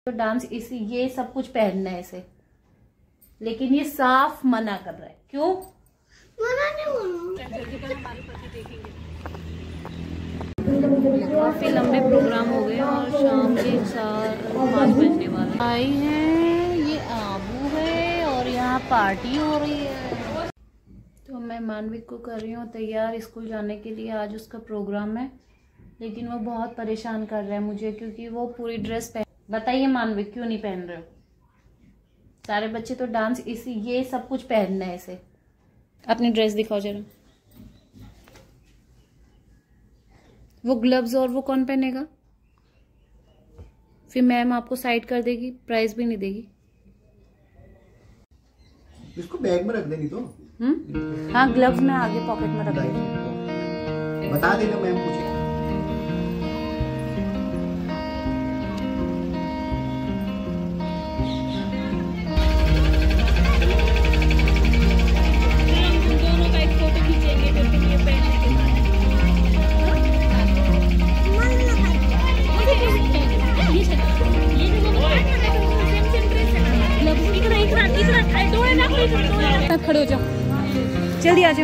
तो डांस इसी ये सब कुछ पहनना है इसे, लेकिन ये साफ मना कर रहा है। क्यों मना नहीं? काफी लंबे प्रोग्राम हो गए और शाम के 5 बजने वाले आई हैं। ये आबू है और यहाँ पार्टी हो रही है। तो मैं मानविक को कर रही हूँ तैयार स्कूल जाने के लिए। आज उसका प्रोग्राम है, लेकिन वो बहुत परेशान कर रहा है मुझे, क्योंकि वो पूरी ड्रेस पहन। बताइए मानविक, क्यों नहीं पहन रहे हो? सारे बच्चे तो डांस इसी ये सब कुछ पहनना है इसे। अपनी ड्रेस दिखाओ जरा। वो ग्लव्स और वो कौन पहनेगा? फिर मैम आपको साइड कर देगी, प्राइज भी नहीं देगी। इसको बैग में रख देनी तो। हाँ, ग्लव्स में आगे पॉकेट में रख देगी। बता देना मैम पूछे। खड़े हो जाओ, जल्दी आ जाओ।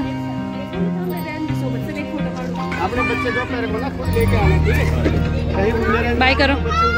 अपने बच्चे को मेरे को ना खुद लेके आना, ठीक है? बाय करो।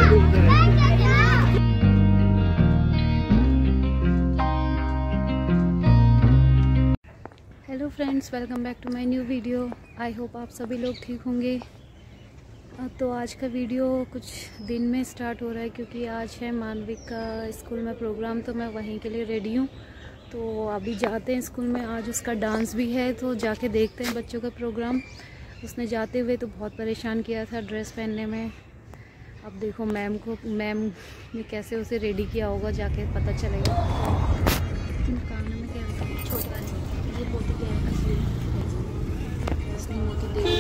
Hello friends, welcome back to my new video. I hope आप सभी लोग ठीक होंगे। तो आज का वीडियो कुछ दिन में स्टार्ट हो रहा है, क्योंकि आज है मानविक का स्कूल में प्रोग्राम, तो मैं वहीं के लिए रेडी हूँ। तो अभी जाते हैं स्कूल में। आज उसका डांस भी है, तो जाके देखते हैं बच्चों का प्रोग्राम। उसने जाते हुए तो बहुत परेशान किया था ड्रेस पहनने में। अब देखो मैम ने कैसे उसे रेडी किया होगा, जाके पता चलेगा। कान में क्या छोटा ये मोती क्या है? असली मोती देख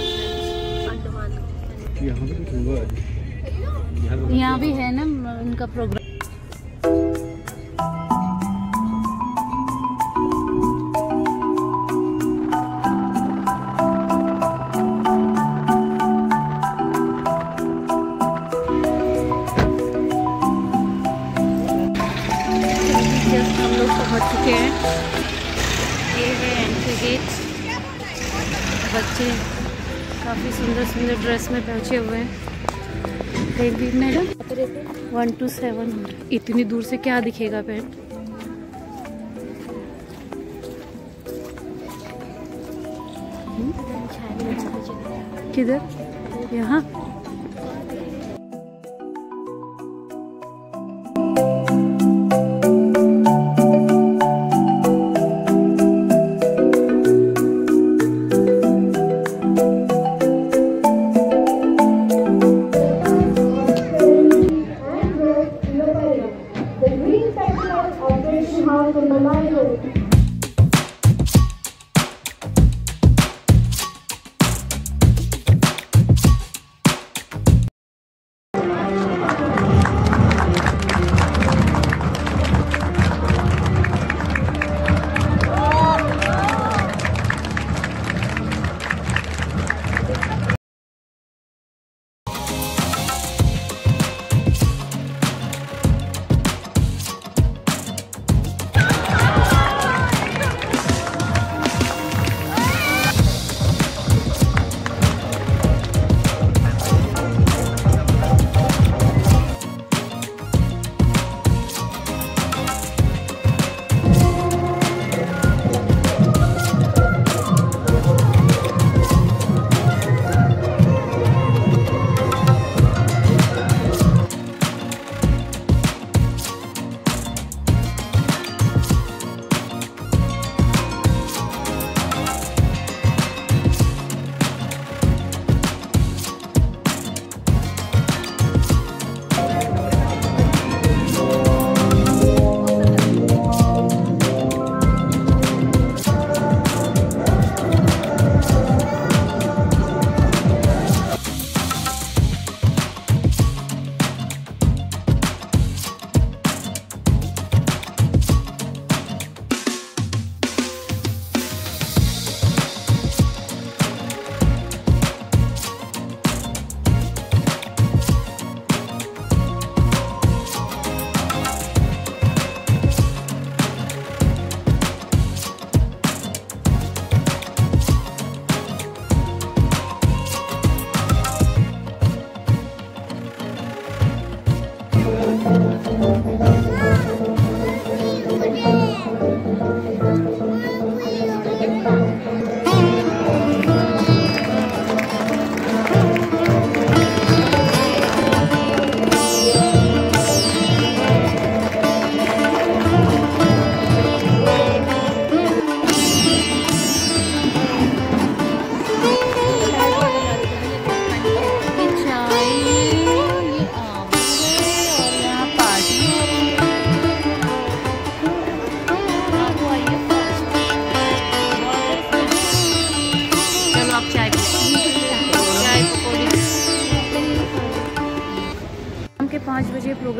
यहाँ भी है ना उनका प्रोग्राम। हम लोग पहुँच चुके हैं। ये है एंट्री गेट। बच्चे काफ़ी सुंदर सुंदर ड्रेस में पहुँचे हुए हैं। देखिए मैडम, 1 to 7 इतनी दूर से क्या दिखेगा पैंट? किधर? यहाँ।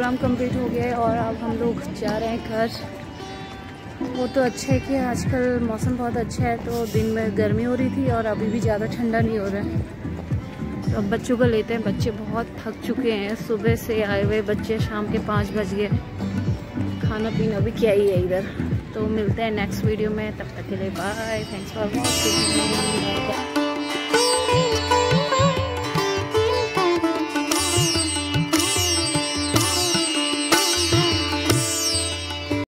प्रोग्राम कंप्लीट हो गया है और अब हम लोग जा रहे हैं घर। वो तो अच्छा है कि आजकल मौसम बहुत अच्छा है, तो दिन में गर्मी हो रही थी और अभी भी ज़्यादा ठंडा नहीं हो रहा है। तो अब बच्चों को लेते हैं, बच्चे बहुत थक चुके हैं, सुबह से आए हुए बच्चे, शाम के 5 बज गए, खाना पीना भी क्या ही है इधर। तो मिलते हैं नेक्स्ट वीडियो में, तब तक के लिए बाय, थैंक्स फॉर वॉचिंग।